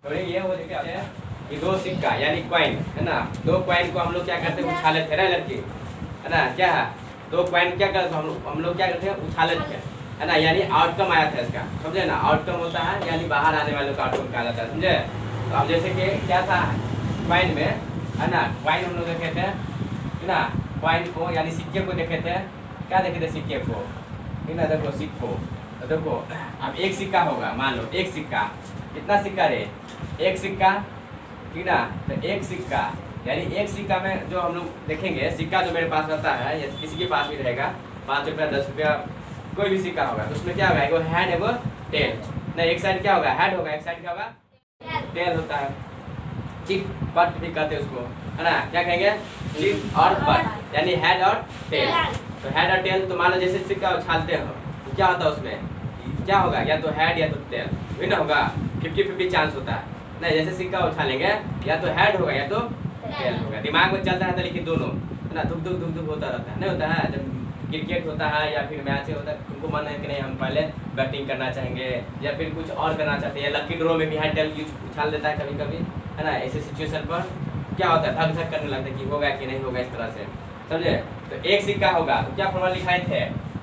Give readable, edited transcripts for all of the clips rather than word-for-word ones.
थोड़ी ये हो क्या है कि दो सिक्का यानी कॉइन है ना, दो कॉइन को हम लोग क्या करते हैं उछालते थे ना लड़की है ना, क्या है दो कॉइन क्या करते हम लोग क्या करते हैं उछालते थे है ना, यानी आउटकम आया था इसका, समझे ना। आउटकम होता है यानी बाहर आने वालों का आउटकम कहा जाता है, समझे। तो अब जैसे कि क्या था कॉइन में है ना, कॉइन हम लोग देखे थे है ना, कॉइन को यानी सिक्के को देखे थे, क्या देखे थे सिक्के को है ना, देखो सिक्को, तो देखो अब एक सिक्का होगा, मान लो एक सिक्का, कितना सिक्का रे, एक सिक्का ठीक ना। तो एक सिक्का यानी एक सिक्का में जो हम लोग देखेंगे, सिक्का जो मेरे पास रहता है या किसी के पास भी रहेगा, 5 रुपया 10 रुपया कोई भी सिक्का होगा, तो उसमें क्या होगा, एगो हेड एगो टेल, नहीं एक साइड क्या होगा हेड होगा, एक साइड क्या होगा टेल होता है। चिट पट भी कहते हैं उसको है ना, क्या कहेंगे चिट और पट यानी हेड और टेल। तो हेड और टेल, तो मान लो जैसे सिक्का उछालते हो तो क्या होता है उसमें, क्या होगा या तो हेड या तो टेल, वही ना होगा, 50-50 चांस होता है। नहीं जैसे सिक्का उछालेंगे या तो हेड होगा या तो टेल होगा, दिमाग में चलता रहता है लेकिन दोनों है ना, धुक धुक धुक धुक होता रहता है, नहीं होता है। जब क्रिकेट होता है या फिर मैच होता है, तुमको मन है कि नहीं हम पहले बैटिंग करना चाहेंगे या फिर कुछ और करना चाहते हैं, या लकी ड्रॉ में भी हेड टेल उछाल देता है कभी कभी है ना, ऐसे सिचुएशन पर क्या होता है धक धक करने लगता है कि होगा कि नहीं होगा, इस तरह से समझे। तो एक सिक्का होगा तो क्या फॉर्मूला लिखाए थे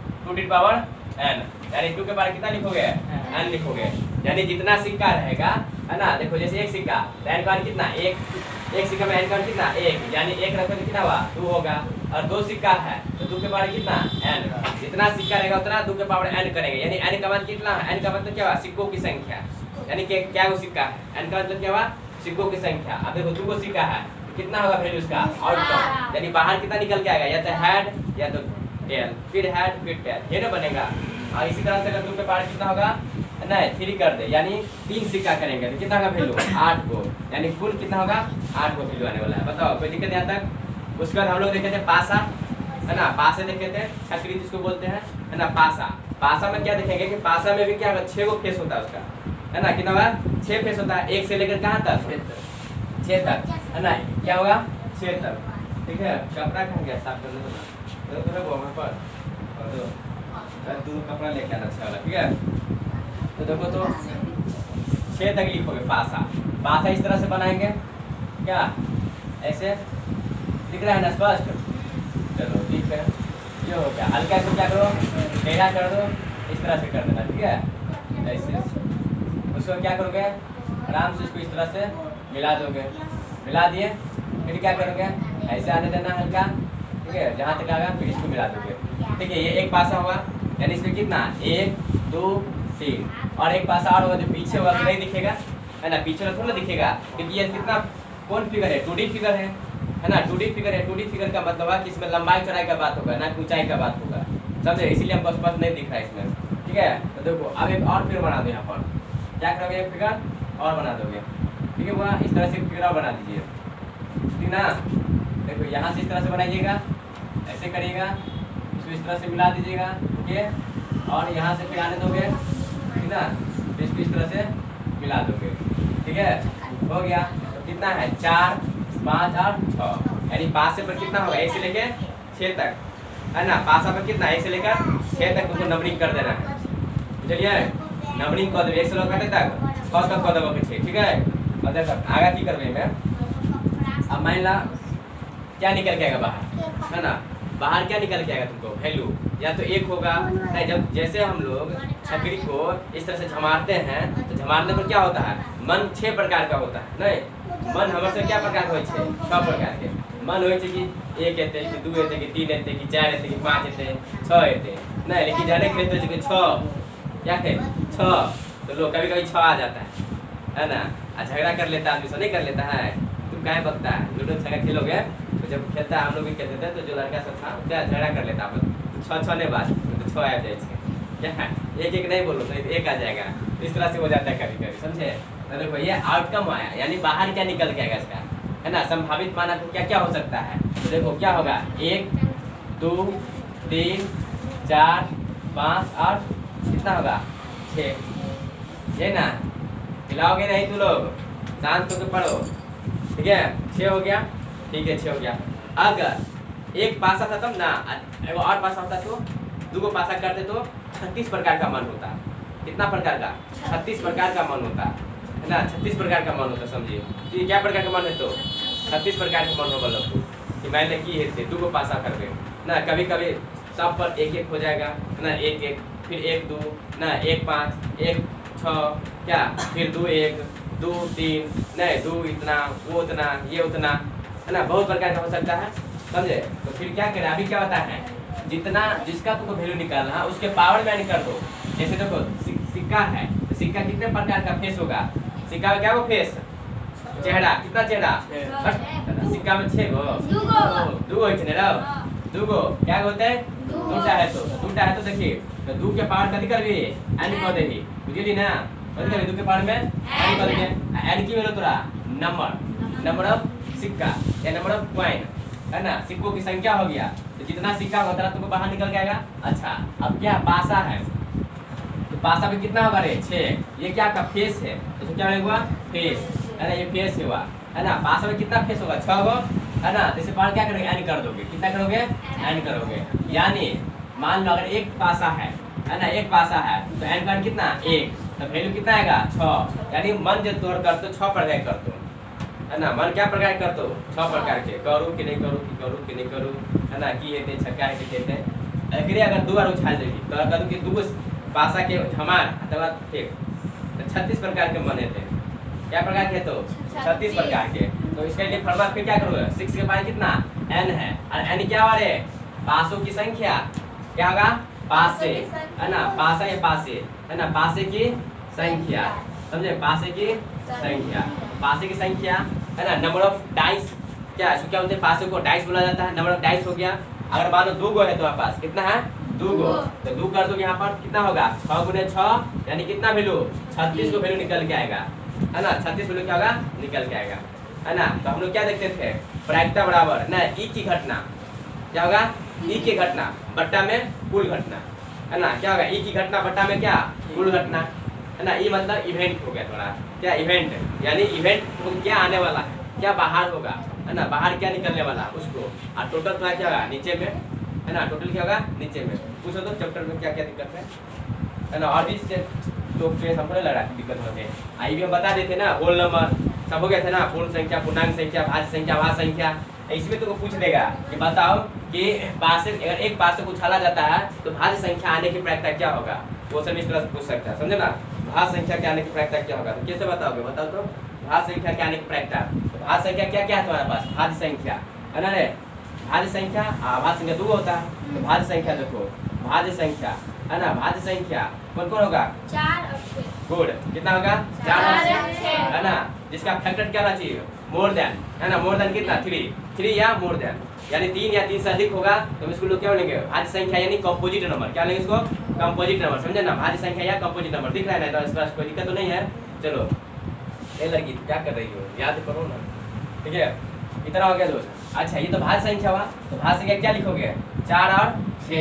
2n, यानी 2 के बारे कितना लिखोगे n लिखोगे, यानी जितना सिक्का रहेगा है ना, देखो जैसे एक सिक्का तो n का कितना एक सिक्का में n का कितना एक, यानी एक रखोगे तो कितना हुआ 2 होगा, और 2 सिक्का है तो 2 के पावर कितना n, जितना सिक्का रहेगा उतना 2 के पावर n करेंगे, यानी n का मान कितना है, n का मतलब क्या हुआ सिक्कों की संख्या, यानी क्या वो सिक्का है, n का मतलब क्या हुआ सिक्कों की संख्या। अब देखो 2 सिक्का है कितना होगा वैल्यू उसका आउटकम, यानी बाहर कितना निकल के आएगा, या तो हेड या तो टेल, फिर हेड फिर टेल, ये ना बनेगा। और इसी तरह से अगर 2 के पावर कितना होगा नहीं 3 कर दे, यानी 3 सिक्का करेंगे तो कितना होगा वैल्यू 8 को, यानी कुल कितना होगा 8 को वैल्यू आने वाला है। बताओ कोई दिक्कत यहाँ तक। उसके बाद हम लोग देखे थे पासा है ना, पासे देखे थे, छकरी जिसको बोलते हैं है ना, पासा। पासा में क्या देखेंगे कि पासा में भी क्या होगा 6 गो फेस होता है उसका है ना, कितना होगा 6 फेस होता है, 1 से लेकर कहाँ तक 6 तक है ना, क्या होगा 6 तक, ठीक है। कपड़ा कहाँ गया साफ करने वाला, तू कपड़ा लेके आना अच्छा वाला, ठीक है। तो देखो तो 6 तक लिखोगे पासा, पासा इस तरह से बनाएंगे, क्या ऐसे दिख रहा है ना स्पष्ट, चलो ठीक है, ये हो गया। हल्का से क्या करो टेढ़ा कर दो, इस तरह से कर देना, ठीक है ऐसे। उसको क्या करोगे आराम से इसको इस तरह से मिला दोगे, मिला दिए फिर क्या करोगे ऐसे आने देना हल्का, ठीक है, जहाँ तक आएगा फिर इसको मिला दोगे, ठीक है। ये एक पासा होगा, यानी इसमें कितना 1 2 3, और एक पासा और होगा जो पीछे होगा तो नहीं दिखेगा है ना, पीछे थोड़ा ना दिखेगा, क्योंकि ये कितना कौन फिगर है 2D फिगर है ना, 2D फिगर है। 2D फिगर का मतलब है कि इसमें लंबाई चौड़ाई का बात होगा ना ऊंचाई का बात होगा, समझे, इसीलिए हमको स्पष्ट नहीं दिख रहा है इसमें, ठीक है। तो देखो अब एक और फिगर बना दो, यहाँ पर क्या करोगे एक फिगर और बना दोगे, ठीक है, वह इस तरह से फिगर और बना दीजिए, ठीक ना। देखो यहाँ से इस तरह से बनाइएगा, ऐसे करिएगा, इसको इस तरह से मिला दीजिएगा, ठीक है, और यहाँ से फिर आने दोगे, ठीक ना, फिर इसको इस तरह से मिला दोगे, ठीक है, हो गया। तो कितना है 4 5 और 6, यानी पासे पर कितना होगा 1 से लेके 6 तक है ना, पासा पर कितना 1 से लेकर 6 तक तुमको नंबरिंग कर देना है, चलिए नंबरिंग कर दो 1 से लेकर तक कौन तक कर दोगे पीछे, ठीक है। और देखो आगे की करवे में अब मान ला क्या निकल के आएगा बाहर है ना, बाहर क्या निकल के आएगा तुमको वैल्यू, या तो 1 होगा नहीं, जब जैसे हम लोग छकरी को इस तरह से झमारते हैं तो झमारने पर क्या होता है मन 6 प्रकार का होता है, नहीं मन हमारे से क्या प्रकार का हो 6 प्रकार के मन हो कि 1 एते कि 2 एते कि 3 एते कि 4 एते कि 5 एते 6 एते, नहीं लेकिन जाने के लिए तो 6 क्या है 6, तो लोग कभी कभी 6 आ जाता है ना, झगड़ा कर लेता है आदमी से नहीं कर लेता है, तुम काहे बकता है, लूडो छक्का खेलोगे तो जब खेलता है हम लोग भी खेलते थे, तो जो लड़का सब था क्या झगड़ा कर लेता है, तो 6 ने बाद तो 6 आ जाए क्या 1 नहीं बोलो तो 1 आ जाएगा, इस तरह से हो जाता है कभी कभी, समझे। तो देखो ये आउटकम आया, यानी बाहर क्या निकल के आएगा इसका है ना, संभावित माना तो क्या क्या हो सकता है, तो देखो क्या होगा 1 2 3 4 5 और कितना होगा 6, ये ना हिलाओगे नहीं तू लोग, शांत होकर पढ़ो, ठीक है 6 हो गया, ठीक है 6 हो गया। अगर एक पासा था तब ना, एगो और पासा होता तो 2 पासा करते तो 36 प्रकार का मन होता, कितना प्रकार का 36 प्रकार का मन होता, है ना 36 प्रकार का मन होता है। समझिए कि क्या प्रकार का मन है तो 36 प्रकार के मन होगा लोग कि मैंने की है दो को पासा करके ना कभी कभी सब पर एक एक हो जाएगा है ना एक एक फिर एक दो ना एक पाँच एक छः क्या फिर दो एक दो तीन नहीं दो इतना वो उतना ये उतना है ना बहुत प्रकार का हो सकता है। समझे तो फिर क्या करें अभी क्या होता है जितना जिसका तुमको वैल्यू निकालना है उसके पावर में ऐड कर दो। जैसे देखो सिक्का है तो सिक्का कितने प्रकार का फेस होगा सिक्का में क्या वो फेस चेहरा कितना चेहरा सिक्का में 6 गो दूगो दूगो क्या होते हैं दूटा है तो देखिए तो दू के पावर कथी करबी ऐड कर देही बुझली ना कथी करबी दू के पावर में ऐड कर दे ऐड की भेलो तोरा नंबर ऑफ सिक्का या नंबर ऑफ कॉइन है ना सिक्कों की संख्या हो गया तो जितना सिक्का होगा उतना तुमको बाहर निकल के आएगा। अच्छा अब क्या पासा है तो पासा में कितना होगा रे 6 ये क्या आपका फेस है तो क्या हुआ फेस है ना ये फेस हुआ है ना पासा में कितना फेस होगा 6 गो है ना जैसे पावर क्या करोगे ऐड कर दोगे कितना करोगे ऐड करोगे यानी मान लो अगर एक पासा है ना एक पासा है तो ऐड कर कितना 1 तो वैल्यू कितना आएगा 6 यानी मन जो तोड़ कर तो 6 प्रकार कर दो है ना मन क्या प्रकार कर दो 6 प्रकार के करूँ कि नहीं करूँ है ना की हेते छक्का है कि कहते अगरे अगर 2 बार उछाल देगी तो करूँ कि 2 पासा के हमार अथवा फेंक तो 36 प्रकार के मन थे क्या प्रकार के तो 36 प्रकार के तो इसके लिए फॉर्मूला फिर क्या करोगे 6 के बाद कितना n है और n क्या वाले पासों की संख्या क्या होगा पासे है ना पासा या पासे है ना पासे की संख्या समझे पासे की संख्या है ना नंबर ऑफ डाइस क्या क्या बोलते हैं पासे को डाइस बोला जाता है नंबर ऑफ डाइस हो गया। अगर मान लो 2 गो है तुम्हारे पास कितना है 2 गो तो 2 कर दो यहाँ पर कितना होगा 6 गुने 6 यानी कितना वैल्यू 36 को वैल्यू निकल के आएगा है ना 36 वैल्यू क्या होगा निकल के आएगा है ना। तो हम लोग क्या देखते थे प्रायिकता बराबर ना ई की घटना क्या होगा ई की घटना बट्टा में कुल घटना है ना क्या होगा ई की घटना बट्टा में क्या कुल घटना है ना ये मतलब इवेंट हो गया थोड़ा क्या इवेंट यानी इवेंट तो क्या आने वाला है क्या बाहर होगा है ना बाहर क्या निकलने वाला उसको और टोटल तुम्हारा क्या होगा नीचे में है ना टोटल क्या होगा नीचे में पूछो तो चैप्टर में क्या क्या दिक्कत है ना और भी तो फेस हमको नहीं लग रहा दिक्कत होते आई भी हम बता देते ना होल नंबर सब हो गया था ना पूर्ण संख्या पूर्णांक संख्या भाज्य संख्या भाज्य संख्या इसमें तुमको पूछ देगा कि बताओ कि पासे अगर एक पासे को उछाला जाता है तो भाज्य संख्या आने की प्रायिकता क्या होगा क्वेश्चन इस तरह से पूछ सकता है समझे ना भाज्य संख्या के आने की प्रायिकता क्या होगा तो कैसे बताओगे बताओ तो भाज्य संख्या के आने की प्रायिकता तो भाज्य संख्या क्या क्या है तुम्हारे पास भाज्य संख्या है ना रे भाज्य संख्या भाज्य संख्या 2 होता है तो भाज्य संख्या देखो भाज्य संख्या है ना भाज्य संख्या कौन कौन होगा 4 और 6 गुड कितना होगा 4 और 6 है ना जिसका फैक्टर क्या होना चाहिए मोर देन है ना मोर देन कितना 3 या मोर देन यानी 3 या 3 से अधिक होगा तो इसको लोग क्या लेंगे भाज्य संख्या यानी कंपोजिट नंबर क्या लेंगे इसको कंपोजिट नंबर समझे ना भाज्य संख्या या कंपोजिट नंबर दिख रहा है ना तो इस पर कोई दिक्कत तो नहीं है। चलो ये लड़की क्या कर रही हो याद करो ना ठीक है इतना हो गया दोस्त। अच्छा ये तो भाज्य संख्या हुआ तो भाज्य संख्या क्या लिखोगे 4 और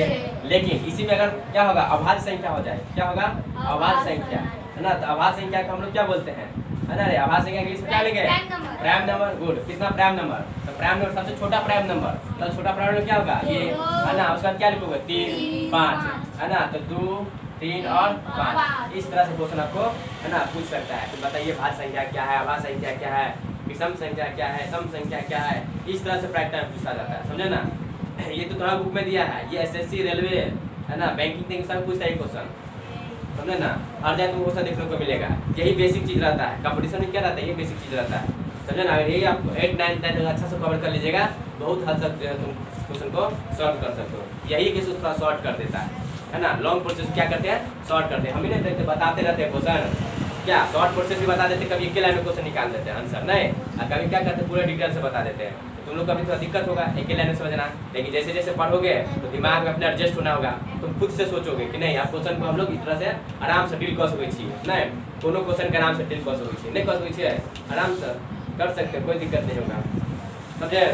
6 लेकिन इसी में अगर क्या होगा अभाज्य संख्या हो जाए क्या होगा अभाज्य संख्या है ना तो अभाज्य संख्या को हम लोग क्या बोलते हैं है ना रे अभाज्य संख्या इंग्लिश में क्या लेंगे प्राइम नंबर गुड कितना प्राइम नंबर तो प्राइम नंबर सबसे छोटा प्राइम नंबर तो छोटा प्राइम नंबर क्या होगा ये है ना उसके बाद क्या लिखोगे 3 5 है ना तो 2 3 और 5 इस तरह से क्वेश्चन आपको है ना पूछ सकता है तो बताइए भाज्य संख्या क्या है अभाज्य संख्या क्या है विषम संख्या क्या है सम संख्या क्या है इस तरह से प्रायिकता पूछा जाता है समझे ना। ये तो तुम्हारा बुक में दिया है ये एसएससी रेलवे है ना बैंकिंग सब पूछता है क्वेश्चन समझे ना हर जगह तुमको क्वेश्चन देखने को मिलेगा यही बेसिक चीज रहता है कंपटीशन में क्या रहता है ये बेसिक चीज रहता है समझे ना। अगर यही आप 8 9 10 अच्छा से कवर कर लीजिएगा बहुत हद तक तुम क्वेश्चन को सॉल्व कर सकते हो यही केस थोड़ा शॉर्ट कर देता है ना लॉन्ग प्रोसेस क्या करते हैं शॉर्ट करते हैं हम ही नहीं देखते बताते रहते हैं क्वेश्चन क्या शॉर्ट प्रोसेस भी बता देते कभी एक लाइन में क्वेश्चन निकाल देते हैं आंसर नहीं और कभी क्या करते हैं पूरे डिटेल से बता देते हैं तो तुम लोग का भी थोड़ा दिक्कत होगा एक लाइन में समझना लेकिन जैसे जैसे पढ़ोगे तो दिमाग में अपने एडजस्ट होना होगा तुम खुद से सोचोगे कि नहीं आप क्वेश्चन को हम लोग इस तरह से आराम से डील कर सकते नहीं कोनो क्वेश्चन के आराम से डील कर सकते नहीं कर सकते आराम से कर सकते कोई दिक्कत नहीं होगा समझे।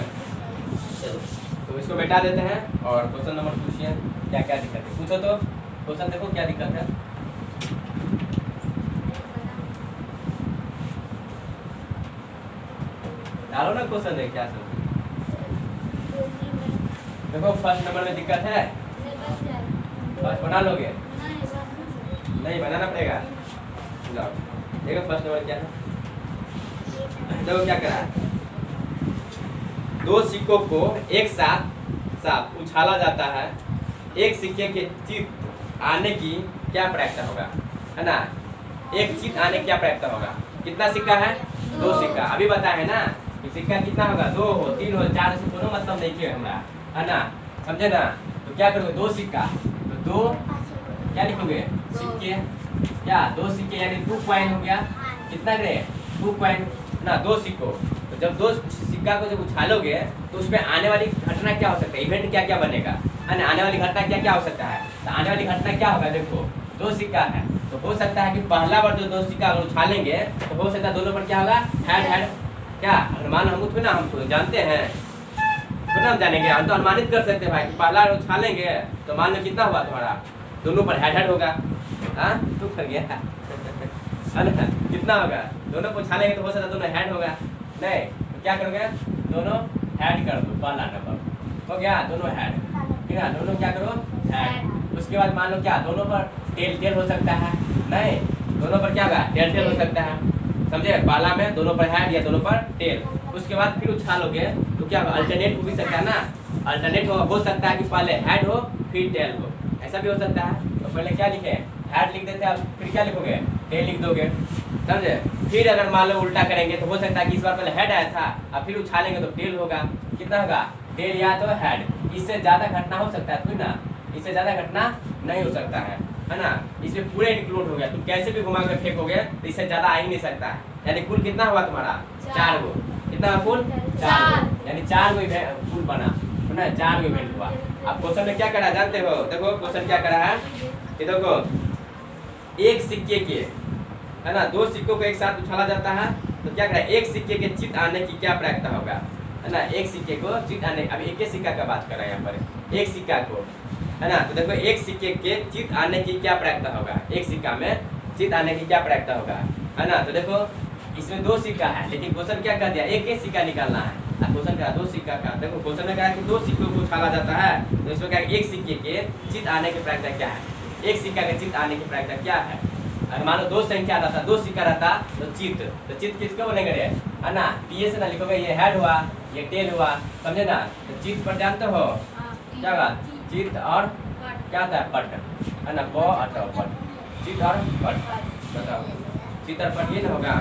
तो इसको बैठा देते हैं और क्वेश्चन नंबर पूछिए क्या क्या दिक्कत है पूछो तो क्वेश्चन देखो क्या दिक्कत है डालो ना क्वेश्चन है क्या सब देखो फर्स्ट नंबर में दिक्कत है फर्स्ट बना लोगे नहीं बनाना पड़ेगा देखो फर्स्ट नंबर क्या है देखो क्या करा है, दो सिक्कों को एक साथ साथ उछाला जाता है, एक सिक्के के चित आने की क्या प्रायिकता होगा, है ना। एक चित आने की क्या प्रायिकता होगा, कितना सिक्का है, दो सिक्का। अभी बताया है ना कि सिक्का कितना होगा, 2 हो, 3 हो, 4 से कोनो मतलब नहीं किया हमरा, है ना, समझे ना। तो क्या करोगे, दो सिक्का, तो दो क्या लिखोगे, सिक्के, क्या 2 सिक्के यानी 2 कॉइन हो गया, कितना करे 2 कॉइन ना, 2 सिक्कों। तो जब 2 सिक्का को जब उछालोगे तो उसमें आने वाली घटना क्या हो सकता है, इवेंट क्या क्या बनेगा, है ना, आने वाली घटना क्या क्या हो सकता है। तो आने वाली घटना क्या होगा, देखो 2 सिक्का है तो हो सकता है कि पहला बार जो 2 सिक्का अगर उछालेंगे तो हो सकता है दोनों पर क्या होगा, हेड हेड, क्या अनुमान हम थोड़ी ना, हम जानते हैं तो ना, हम जानेंगे, हम तो अनुमानित कर सकते हैं भाई, पहला उछालेंगे तो मान लो कितना हुआ तुम्हारा, दोनों पर हेड हेड होगा, हाँ तू कर गया है ना, कितना होगा, दोनों को उछालेंगे तो हो सकता है दोनों हेड होगा, नहीं तो क्या करोगे, दोनों हेड कर दो, पहला नंबर हो गया, दोनों हेड, ठीक है, दोनों क्या करो हेड। उसके बाद मान लो क्या दोनों पर टेल टेल हो सकता है, नहीं दोनों पर क्या होगा, टेल टेल हो सकता है, समझे, बाला में दोनों पर हेड या दोनों पर टेल। उसके बाद फिर उछालोगे तो क्या होगा, अल्टरनेट हो भी सकता है ना, अल्टरनेट हो सकता है कि पहले हेड हो फिर टेल हो, ऐसा भी हो सकता है। तो पहले क्या लिखे, हेड लिख देते हैं, फिर क्या लिखोगे, टेल लिख दोगे, समझे। फिर अगर मान लो उल्टा करेंगे तो हो सकता है कि इस बार पहले हेड आया था, अब फिर उछालेंगे तो टेल होगा, कितना होगा, टेल या तो हेड। इससे ज़्यादा घटना हो सकता है, ना इससे ज़्यादा घटना नहीं हो सकता है ना, इसमें पूरे इंक्लूड हो गया, तुम कैसे भी घुमा कर फेंकोगे तो इससे ज़्यादा आ ही नहीं सकता है। यानी कुल कितना हुआ तुम्हारा, 4 गो, कितना हुआ कुल 4, यानी 4 गो कुल बना, 4 गो इवेंट हुआ। अब क्वेश्चन में क्या करा जानते हो, देखो क्वेश्चन क्या करा है कि देखो एक सिक्के के, है ना, 2 सिक्कों को एक साथ उछाला जाता है तो क्या करा, एक सिक्के के चित आने की क्या प्रायिकता होगा, है ना, एक सिक्के को चित आने, अब एक ही सिक्का का बात कर रहे हैं यहाँ पर, एक सिक्का को, है ना, तो देखो एक सिक्के के चित आने की क्या प्रायिकता होगा, एक सिक्का में चित आने की क्या प्रायिकता होगा, है ना। तो देखो इसमें 2 सिक्का है लेकिन क्वेश्चन क्या कर दिया, एक ही सिक्का निकालना है, क्वेश्चन क्या 2 सिक्का का, देखो क्वेश्चन में क्या है कि 2 सिक्कों को उछाला जाता है तो इसमें क्या, एक सिक्के के चित आने की प्रायिकता क्या है, एक सिक्का के चित आने की प्रायिकता क्या है। अगर मान लो 2 संख्या रहता, 2 सिक्का रहता तो चित किसको बनेंगे रे, है ना, पीए से ना लिखोगे, ये हेड हुआ ये टेल हुआ, समझे ना। तो चित पर जानते हो क्या होगा, चित और क्या होता है पट, है ना, प अथवा पट, चित और पट, बताओ चित और पट ये ना होगा।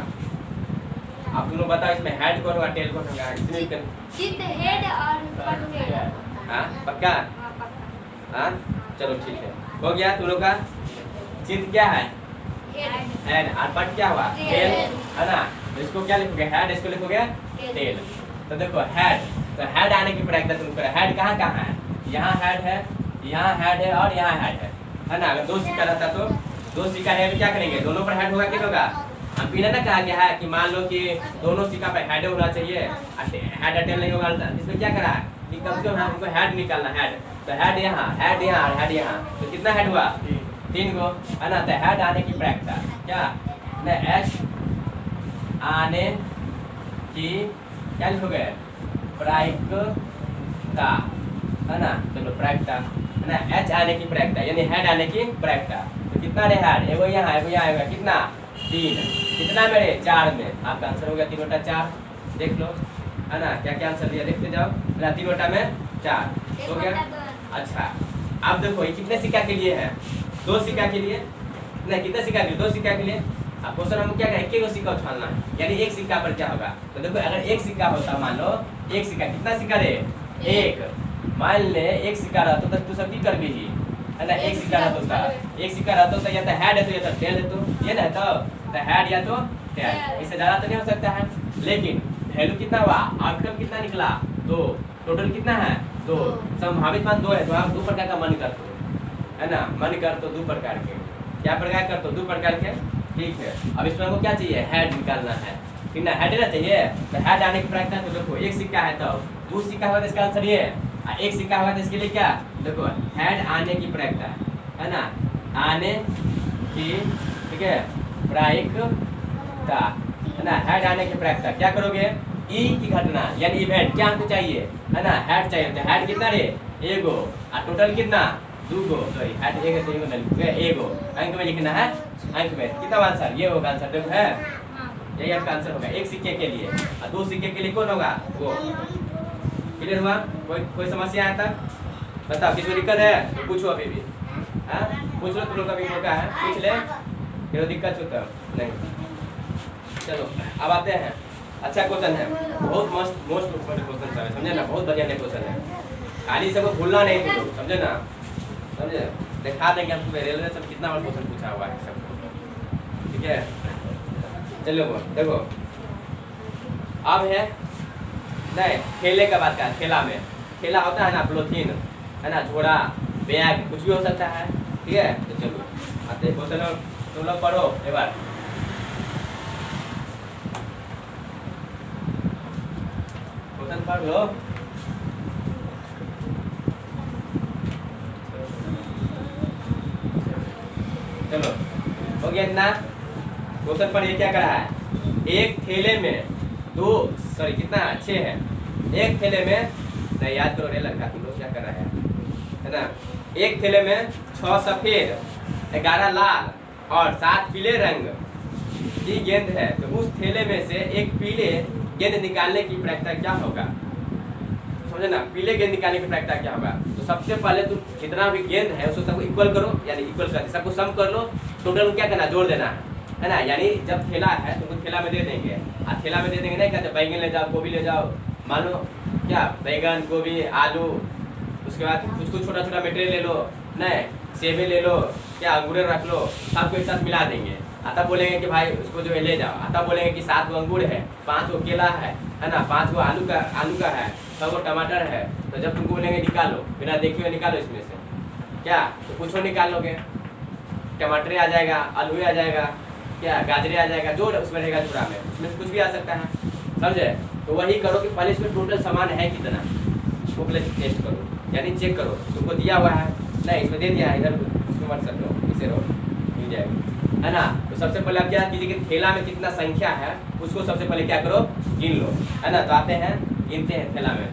आप दोनों बताओ इसमें हेड कौन होगा टेल कौन होगा, इसमें चित हेड और पट टेल, हाँ पक्का, हाँ चलो ठीक है, हो गया तुम लोग का। चित क्या है, हेड, और पट क्या हुआ टेल, है ना। तो इसको क्या लिखोगे, हेड, इसको लिखोगे टेल। तो देखो हेड, तो हेड आने की प्रायिकता तुमको, हेड कहाँ कहाँ है, यहाँ हेड है, यहाँ हेड है और यहाँ हेड है ना। अगर 2 सिक्का रहता तो 2 सिक्का है तो क्या करेंगे, दोनों पर हेड होगा कि होगा, हम बिना ना कहा गया है कि मान लो कि दोनों सिक्का पर हेड होना चाहिए, हेड टेल नहीं होगा, इसमें क्या करा है कि कम से कम हमको हेड निकालना, हेड, तो हेड यहाँ और हेड यहाँ, तो कितना हेड हुआ 3 गो, है ना। तो हेड आने की प्रायिकता क्या, एच आने की क्या लिखोगे, प्रायिकता, है ना, चलो प्रायिकता, है ना, एच आने की प्रायिकता यानी हेड आने की प्रायिकता। तो कितना रे हेड, एगो यहाँ आएगा, कितना 3, कितना मेरे 4 में, आपका आंसर हो गया 3 बटा 4, देख लो, है ना, क्या क्या आंसर दिया देखते जाओ, 3 बटा में 4 हो गया। अच्छा अब देखो ये कितने सिक्का के लिए है, 2 सिक्का के लिए, नहीं कितने सिक्का के लिए, 2 सिक्का के लिए। अब क्वेश्चन हम क्या करें, एक ही सिक्का उछालना है, यानी एक सिक्का पर क्या होगा। तो देखो अगर एक सिक्का होता, मान लो एक सिक्का, कितना सिक्का रे 1, मान ले एक सिक्का रहता तो तू सब की कर भी, है ना, एक सिक्का रहता, एक सिक्का रहता तो या तो हेड है तो या तो टेल है, तो ये ना तो हेड या तो टेल, इससे ज़्यादा तो नहीं हो सकता है। लेकिन वैल्यू कितना हुआ, आउटकम कितना निकला 2, टोटल कितना है 2, संभावित मान 2 है, तो आप 2 प्रकार का मन कर दो, है ना, मन कर तो 2 प्रकार के, क्या प्रकार कर तो 2 प्रकार के, ठीक है। अब इसमें हमको क्या चाहिए, हेड निकालना है, ठीक ना, हेड ना चाहिए, तो हेड आने की प्रायिकता, तो देखो एक सिक्का है तो 2 सिक्का होगा तो इसका आंसर ये, एक सिक्का होगा तो इसके लिए क्या, देखो हेड आने की प्रायिकता, है ना, आने की, ठीक है, प्रायिकता, है ना, हेड आने की प्रायिकता क्या करोगे, ई की घटना यानी इवेंट क्या हमको चाहिए, है ना, हेड चाहिए, तो हेड कितना रे एगो, और टोटल कितना 2 गो, सॉरी हेड एक है तो एगो एगो, अंक में लिखना है, अंक में कितना आंसर ये होगा आंसर, देखो है यही आपका आंसर होगा, एक सिक्के के लिए। और 2 सिक्के के लिए कौन होगा वो। क्लियर हुआ? कोई समस्या है तक? बताओ किसी को दिक्कत है तो पूछो अभी भी। हाँ पूछ लो, तुम लोग का भी मौका है, पूछ ले। कोई दिक्कत होता नहीं। चलो अब आते हैं। अच्छा क्वेश्चन है, बहुत मोस्ट इम्पोर्टेंट क्वेश्चन है, समझे ना, बहुत बढ़िया क्वेश्चन है। खाली सबको भूलना नहीं तुम लोग, समझे ना, समझे। दिखा देंगे हम तुम्हें रेलवे सब कितना बड़ा क्वेश्चन पूछा हुआ है सबको, ठीक है। चलो देखो अब है नहीं, ठेले का बात कर। ठेला में ठेला होता है ना, पॉलीथीन है ना, झोड़ा, बैग, कुछ भी हो सकता है, ठीक है। तो चलो आते क्वेश्चन, तुम लोग पढ़ो एक बार। क्वेश्चन पढ़ लो। चलो हो गया इतना। क्वेश्चन पर ये क्या करा है, एक ठेले में कितना 6 है। एक ठेले में नहीं, याद करो रे लड़का, तुम लोग क्या कर रहे हैं, है ना। एक ठेले में 6 सफेद, 11 लाल और 7 पीले रंग की गेंद है। तो उस ठेले में से एक पीले गेंद निकालने की प्रक्रिया क्या होगा, समझे ना। पीले गेंद निकालने की प्रक्रिया क्या होगा। तो सबसे पहले तुम जितना भी गेंद है उसको सबको इक्वल करो, यानी इक्वल करके सबको सम कर लो। टोटल क्या करना, जोड़ देना है ना। यानी जब ठेला है तुमको ठेला में दे देंगे, और ठेला में दे देंगे नहीं कहते बैंगन ले जाओ, गोभी ले जाओ, मान लो क्या बैंगन, गोभी, आलू, उसके बाद कुछ छोटा छोटा मटेरियल ले लो, नहीं सेबे ले लो, क्या अंगूर रख लो, सबको एक साथ मिला देंगे। आता बोलेंगे कि भाई उसको जो है ले जाओ। आता बोलेंगे कि 7 गो अंगूर है, 5 गो केला है ना, 5 गो आलू का है, 6 गो टमाटर है। तो जब तुमको बोलेंगे निकालो, बिना देखे हुए निकालो इसमें से, क्या तो कुछ निकाल लोगे। टमाटर आ जाएगा, आलू आ जाएगा, क्या गाजरे आ जाएगा, जो उसमें रहेगा झोड़ा में, उसमें से कुछ भी आ सकता है, समझे। तो वही करो कि पहले इसमें टोटल सामान है कितना, वो पहले टेस्ट करो, यानी चेक करो। तुमको दिया हुआ है नहीं, इसमें दे दिया है, इधर इसमें मत सब लो, इसे रो, मिल जाएगा, है ना। तो सबसे पहले आप क्या कीजिए कि ठेला में कितना संख्या है उसको सबसे पहले क्या करो, गिन लो, है ना। तो आते हैं, गिनते हैं ठेला में।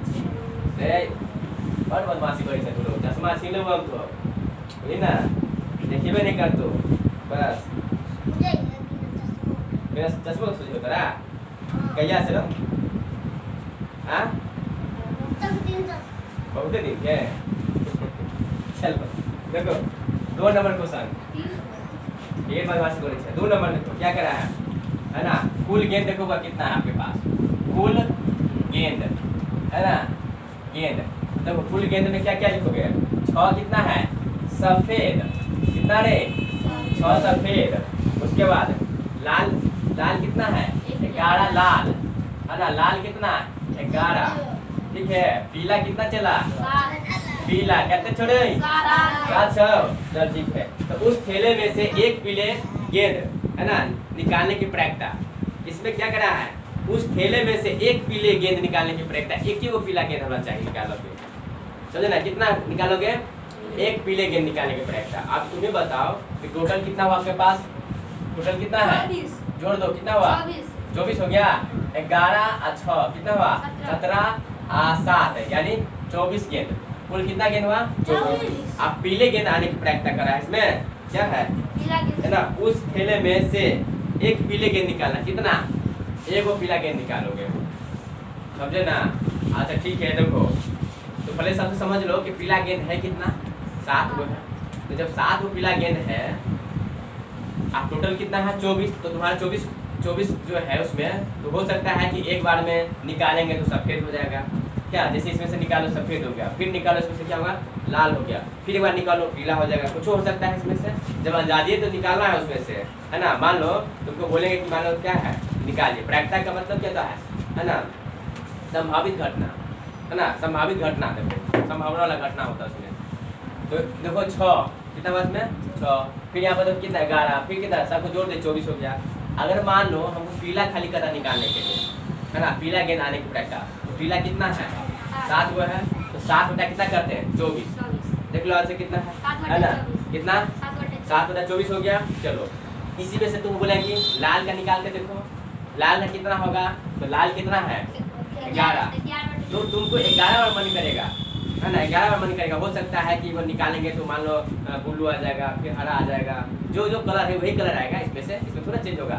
और बदमाशी करी से लोग, चश्मा छीन लो हम तो, बोली ना, देखिए नहीं कर तो बस मेरा चश्मा सूझ होता रहा कैया से हाँ बहुत दिन के चल देखो 2 नंबर क्वेश्चन, ये बदमाशी करी से 2 नंबर देखो क्या करा है ना। कुल गेंद देखो कितना है आपके पास, कुल गेंद है ना, गेंद देखो कुल गेंद में क्या क्या लिखोगे। 6 कितना है सफेद, कितना रे 6 सफेद। उसके बाद लाल, लाल कितना है 11 लाल, है ना, लाल कितना 11, ठीक है। पीला कितना चला, पीला कहते छोड़े 7, चल ठीक है। तो उस ठेले में से एक पीले गेंद है ना निकालने की प्रक्रिया, इसमें क्या करा है, उस ठेले में से एक पीले गेंद निकालने की प्रक्रिया, एक ही वो पीला गेंद होना चाहिए निकालोगे, समझे ना। कितना निकालोगे, एक पीले गेंद निकालने की प्रक्रिया। अब तुम्हें बताओ कि टोटल कितना हुआ आपके पास, टोटल कितना है, जोड़ दो कितना हुआ, 24 हो गया। 11 और 6 कितना हुआ 17 और 7 यानी 24 गेंद। कुल कितना गेंद हुआ 24। अब पीले गेंद आने की प्रक्रिया करा है, इसमें क्या है ना, उस ठेले में से एक पीले गेंद निकालना, कितना, एक वो पीला गेंद निकालोगे, समझे ना। अच्छा ठीक है, देखो तो पहले सबसे समझ लो कि पीला गेंद है कितना, 7 गो है। तो जब 7 गो पीला गेंद है, आप टोटल कितना है 24, तो तुम्हारा 24 जो है उसमें तो हो सकता है कि एक बार में निकालेंगे तो सफेद हो जाएगा, क्या, जैसे इसमें से निकालो सफेद हो गया, फिर निकालो इसमें से क्या होगा लाल हो गया, फिर एक बार निकालो पीला हो जाएगा, कुछ हो सकता है इसमें से। जब अंदाजी है तो निकालना है उसमें से, है ना। मान लो तुमको बोलेंगे कि मान लो क्या है निकालिए, प्रक्रिया का मतलब क्या है ना, संभावित घटना, है ना, संभावित घटना, देखो संभावना वाला घटना होता है उसमें। तो देखो 6 कितना बात में 6, फिर यहाँ पर तो कितना 11, फिर कितना सबको जोड़ दे 24 हो गया। अगर मान लो हमको पीला खाली करा निकालने के लिए, है ना, पीला गेंद आने की प्रक्रिया, तो पीला कितना है 7 गो है, तो 7 बटा कितना करते हैं 24, देख लो आज से कितना है ना, कितना 7 बटा 24 हो गया। चलो इसी में से तुम बोलेंगे लाल का निकाल के देखो, लाल का कितना होगा, तो लाल कितना है 11, तो तुमको 11 बार मन करेगा, है ना, 11 बार मन करेगा। हो सकता है कि वो निकालेंगे तो मान लो ब्लू आ जाएगा, फिर हरा आ जाएगा, जो जो कलर है वही कलर आएगा इसमें से, इसमें थोड़ा चेंज होगा।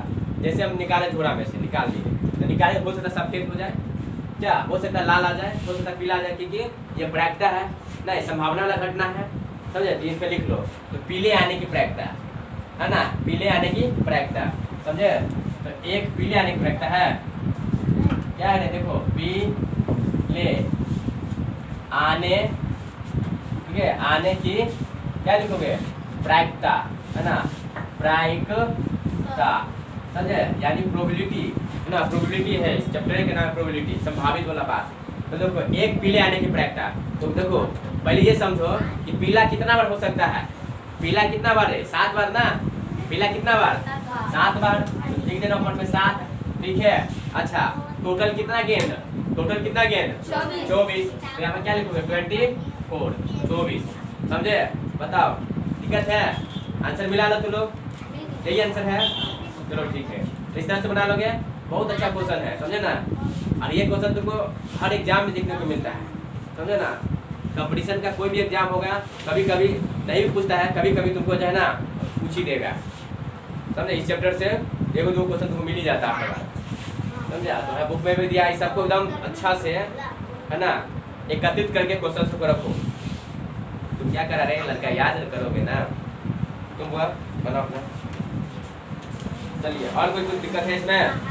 जैसे हम निकाले झोरा में से निकाल लिए, तो निकाले हो सकता सफेद हो जाए, क्या हो सकता लाल आ जाए, हो सकता पीला आ जाए, क्योंकि ये प्रायिकता है नहीं, संभावना वाला घटना है, समझे। तो इस पे लिख लो, तो पीले आने की प्रायिकता है ना, पीले आने की प्रायिकता, समझे। तो एक पीले आने की प्रायिकता है, क्या है देखो, पीले आने, ठीक है, आने की क्या लिखोगे, प्रायिकता, है ना, प्रायिकता, समझे, यानी प्रोबेबिलिटी, है ना, प्रोबेबिलिटी है, इस चैप्टर के नाम है प्रोबेबिलिटी, संभावित वाला बात। तो देखो एक पीले आने की प्रायिकता, तो देखो पहले ये समझो कि पीला कितना बार हो सकता है, पीला कितना बार है, 7 बार ना, पीला कितना बार, 7 बार, लिख देना नंबर में 7, ठीक है। अच्छा टोटल कितना गेंद, टोटल कितना गेंद, 24, तो यहाँ पे क्या लिखोगे 24, 24, समझे। बताओ दिक्कत है, आंसर मिला लो तुम लोग, यही आंसर है, चलो ठीक है, इस तरह से बना लोगे, बहुत अच्छा क्वेश्चन है, समझे ना। और ये क्वेश्चन तुमको हर एग्जाम में देखने को मिलता है, समझे ना। कंपटीशन का कोई भी एग्जाम होगा, कभी कभी नहीं भी पूछता है, कभी कभी तुमको जो है ना पूछ ही देगा, समझे। इस चैप्टर से 1-2 क्वेश्चन तुमको मिल ही जाता है, समझा। तो मैं बुक में भी दिया, इस सबको एकदम अच्छा से, है ना, एकत्रित करके क्वेश्चन को रखो। तुम क्या करा रहे लड़का, याद करोगे ना तुम, वो बनाओ अपना। चलिए और कोई दिक्कत है इसमें,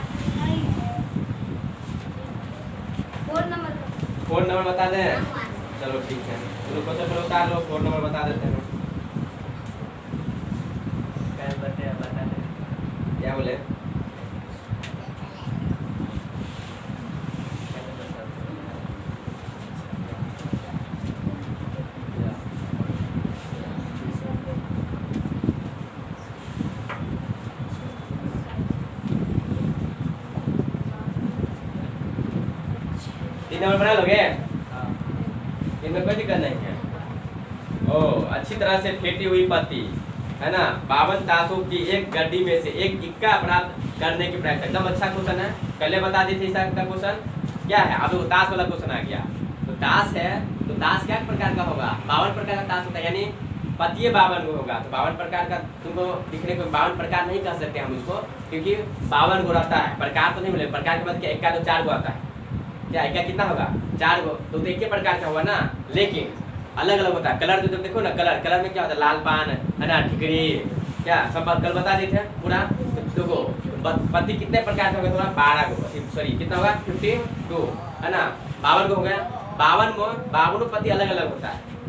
4 नंबर बता दें, चलो ठीक है, चलो क्वेश्चन उतार लो, 4 नंबर बता देते हैं। क्या बोले, नंबर बना लोगे, इनमें कोई दिक्कत नहीं है। ओ अच्छी तरह से फेंटी हुई पत्ती, है ना, 52 ताशों की एक गड्डी में से एक इक्का प्राप्त करने की प्रयास, एकदम अच्छा क्वेश्चन है, पहले बता दी थी इसका क्वेश्चन क्या है। अब वो ताश वाला क्वेश्चन आ गया, तो ताश है, तो ताश क्या प्रकार का होगा, 52 प्रकार का ताश होता है, यानी पत्ती 52 को होगा, तो 52 प्रकार का तुमको दिखने को 52 प्रकार नहीं कह सकते हम उसको, क्योंकि 52 को रहता है, प्रकार तो नहीं मिले, प्रकार के बाद क्या इक्का तो 4 को आता है, क्या इक्का कितना होगा 4 को, तो एक ही प्रकार का होगा ना, लेकिन अलग अलग होता है। कलर तो जब देखो ना, कलर कलर में क्या होता है, लाल पान, है ना, ठिकरी, क्या सब कल बता देते हैं पूरा। तो देखो पत्ती कितने प्रकार का होगा, थोड़ा 12 को, सॉरी कितना होगा 52, है ना, 52 को हो गया, 52 पत्ती अलग अलग होता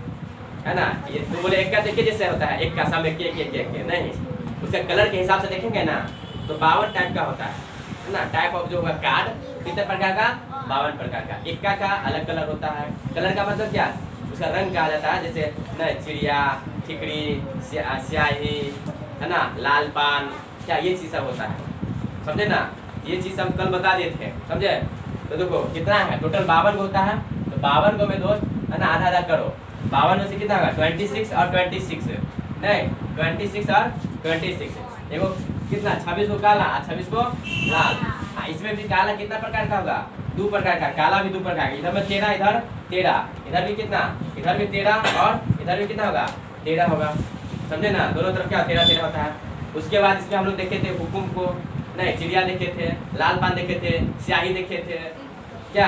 है ना। ये तो बोले एक का देखिए जैसे होता है, एक का सामने के नहीं, उसका कलर के हिसाब से देखेंगे ना, तो 52 टाइप का होता है ना, टाइप ऑफ जो होगा कार्ड, कितने प्रकार का, 52 प्रकार का। इक्का का अलग कलर होता है, कलर का मतलब क्या, उसका रंग कहा जाता है, जैसे न चिड़िया, ठिकरी, स्याही, है ना, लाल पान, क्या ये चीज़ सब होता है, समझे ना। ये चीज़ सब कल बता देते हैं, समझे। तो देखो कितना है, टोटल 52 होता है, तो 52 को में दोस्त, है ना, आधा आधा करो, 52 में से कितना होगा 26 और 26 नहीं, 26 और 26, देखो कितना 26 को काला, 26 को लाल। इसमें भी काला कितना प्रकार का होगा, 2 प्रकार का, काला भी 2 प्रकार का, इधर में 13, इधर 13, इधर भी कितना, इधर भी 13 और इधर भी कितना होगा 13 होगा, समझे ना। दोनों तरफ क्या 13 होता है। उसके बाद इसमें हम लोग देखे थे हुकुम को, नहीं चिड़िया देखे थे, लाल पान देखे थे, स्याही देखे थे, क्या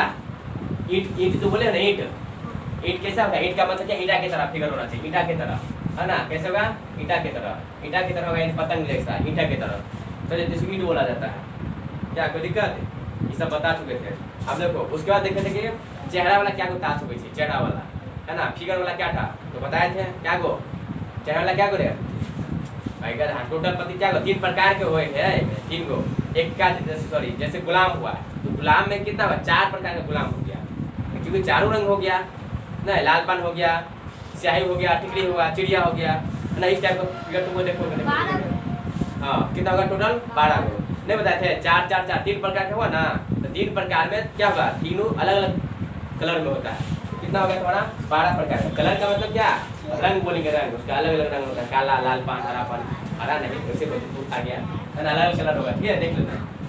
ईंट तो बोले ना, ईंट कैसा होगा, ईंट का मतलब क्या, ईंटा की तरह फिगर होना चाहिए, ईंटा की तरह, है ना, कैसे होगा ईंटा की तरह होगा, पतंग जैसा ईंटा की तरह, चलिए जिसको ईंट बोला जाता है, क्या कोई दिक्कत, ये सब बता चुके थे। अब देखो उसके बाद देखे थे कि चेहरा वाला क्या को ताश हो गई थी, चेहरा वाला, है ना, फिगर वाला क्या था, तो बताए थे क्या को, चेहरा वाला क्या करे भाई, टोटल पति क्या को 3 प्रकार के हुए हैं, 3 को, एक का सॉरी जैसे गुलाम हुआ, तो गुलाम में कितना हुआ 4 प्रकार का गुलाम हो गया, क्योंकि चारों रंग हो गया ना, लाल पान हो गया, स्याही हो गया, टिकली हुआ, चिड़िया हो गया, है ना, इस टाइप का फिगर तुमको देखो, हाँ कितना होगा टोटल 12 को, नहीं बताए थे 4 4 4 3 प्रकार का हुआ ना, तो 3 प्रकार में क्या होगा, तीनों अलग अलग कलर में होता है, कितना हो गया तुम्हारा 12 प्रकार का। कलर का मतलब क्या, रंग बोलेंगे, रंग उसका अलग अलग रंग होता है, काला, लाल पान, हरा पान, हरा नहीं वैसे आ गया, है ना, अलग अलग कलर होगा, ठीक है देख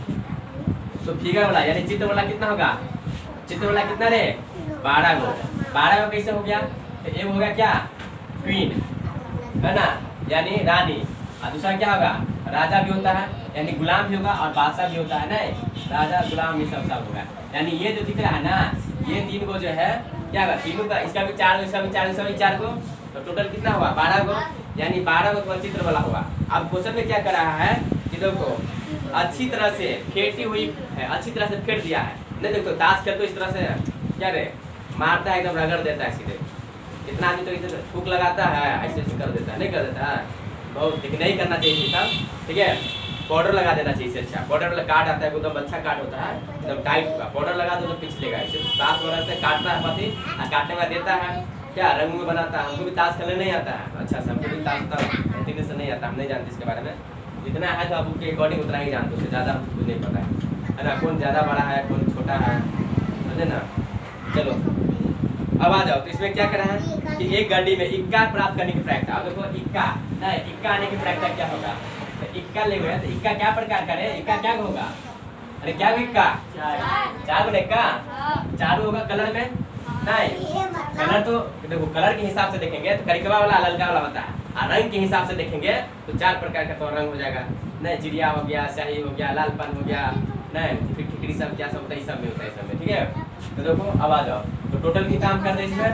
लेना। तो फिगर वाला यानी चित्र वाला कितना होगा, चित्र वाला कितना रे 12 को, 12 को कैसे हो गया, तो एक हो गया क्या क्वीन, है ना, यानी रानी, और दूसरा क्या होगा राजा भी होता है, यानी गुलाम भी होगा और बादशाह भी होता है ना, राजा गुलाम ये सब होगा। यानी ये जो दिख रहा है ना, ये 3 को जो है क्या होगा, तीनों का, इसका भी 4 इसका भी 4 इसका भी 4 को, तो टोटल कितना हुआ 12 को, यानी 12 को तो चित्र वाला होगा। अब क्वेश्चन में क्या कर रहा है कि देखो अच्छी तरह से फेंटी हुई है, अच्छी तरह से फेंट दिया है। नहीं देखो ताश खेल तो इस तरह से क्या रे मारता है, एकदम रगड़ देता है सीधे। इतना आदमी तो इधर फूक लगाता है, ऐसे ऐसे कर देता है, नहीं कर देता है, बहुत लेकिन नहीं करना चाहिए था। ठीक है, पाउडर लगा देना चाहिए इससे अच्छा। पाउडर वाला काट आता है, एकदम अच्छा काट होता है, एकदम टाइट होगा, पाउडर लगा दो तो पिछलेगा। इसे ताश वगैरह से काटता है पति, और काटने में देता है क्या रंग में बनाता है। हमको भी ताश खेलने नहीं आता है, अच्छा से हमको भी ताश इतने से नहीं आता, हम नहीं जानते इसके बारे में। जितना है तो आप उसके अकॉर्डिंग उतना ही जानते, उससे ज़्यादा हमको नहीं पता है ना, कौन ज़्यादा बड़ा है कौन छोटा है, समझे ना। चलो अब आ जाओ, तो इसमें क्या करा है कि एक गाड़ी में इक्का प्राप्त करने की प्रक्रिया। अब देखो इक्का ना, इक्का आने की प्रक्रिया क्या होगा, तो इक्का ले गए तो इक्का क्या प्रकार का है, इक्का क्या होगा, अरे क्या इक्का 4 बोले इक्का 4 होगा। कलर में नहीं, कलर तो देखो कलर के हिसाब से देखेंगे तो करिकवा वाला ललका वाला होता है, और रंग के हिसाब से देखेंगे तो 4 प्रकार का तो रंग हो जाएगा। नहीं चिड़िया हो गया, शाही हो गया, लालपन हो गया, नहीं फिर ठिकरी सब क्या सब होता है, सब में होता है, सब में। ठीक है, तो देखो अब आ जाओ, तो टोटल कितना काम कर दे इसमें,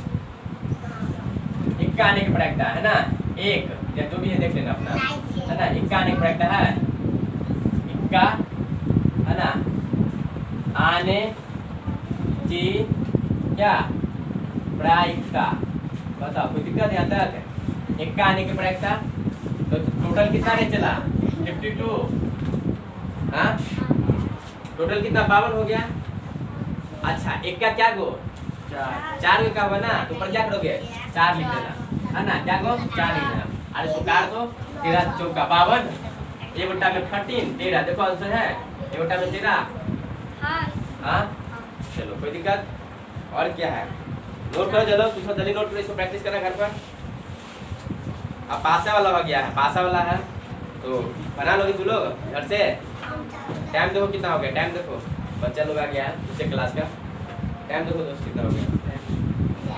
इक्का आने की प्रक्रिया है ना, एक या जो भी है देख लेना अपना, है ना। इक्का आने की प्रक्रिया है, इक्का है ना, आने की क्या प्रक्रिया, बताओ कोई दिक्कत है यहाँ तक। इक्का आने की प्रक्रिया, तो टोटल कितना नहीं चला 52, हाँ टोटल कितना 52 हो गया। अच्छा इक्का क्या गो 4 का होगा ना, तो ऊपर क्या करोगे 4 लिख देना, है ना, क्या गो 4 लिख देना, और इसको काट दो 13 चौका 52, 1 बटा में 13 13, देखो आंसर है 1 बटा में 13। हाँ चलो कोई दिक्कत और क्या है, नोट करो, चलो कुछ जल्दी नोट करो, इसको प्रैक्टिस करना घर पर। अब पासा वाला हो गया है, पासा वाला है तो बना लोगे तू लोग घर से। टाइम देखो कितना हो गया, टाइम देखो, बच्चा लोग आ गया है दूसरे क्लास का, टाइम देखो दोस्त कितना हो गया,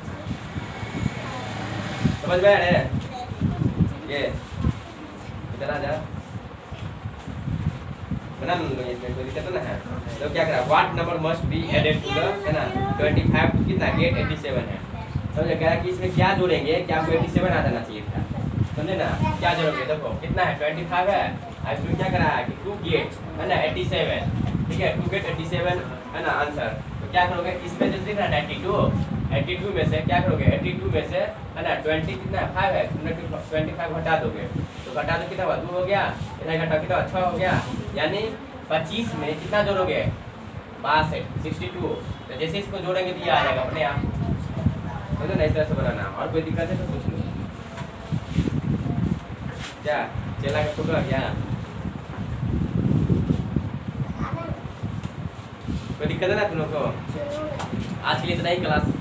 समझ में आ रहा है ये, इधर आ जा, बना लो इसमें कोई दिक्कत ना है। तो क्या करा, what number must be added to the, है ना, 25 टू कितना गेट 87 है, समझ गया कि इसमें क्या जोड़ेंगे, क्या आपको 87 आ जाना चाहिए था, समझे ना, क्या जोड़ोगे देखो कितना है 25 है, और इसमें क्या करा है कि 2 गेट है ना 87, ठीक है 2 गेट 87 है ना आंसर। तो क्या करोगे इसमें जो दिख रहा है 82 में से क्या करोगे, 82 में से है ना 20 कितना 5 है, 25 हटा दोगे, तो घटा दो कितना हुआ 2 हो गया, इधर घटा कितना 6 हो गया, यानी 25 में कितना जोड़ोगे 62, तो जैसे इसको जोड़ेंगे तो ये आ जाएगा अपने आप, समझो ना, इस तरह से बनाना। और कोई दिक्कत है तो पूछ लो। क्या चेला का फोटो आ गया, कोई दिक्कत है ना तुम लोग को। आज के लिए इतना ही क्लास।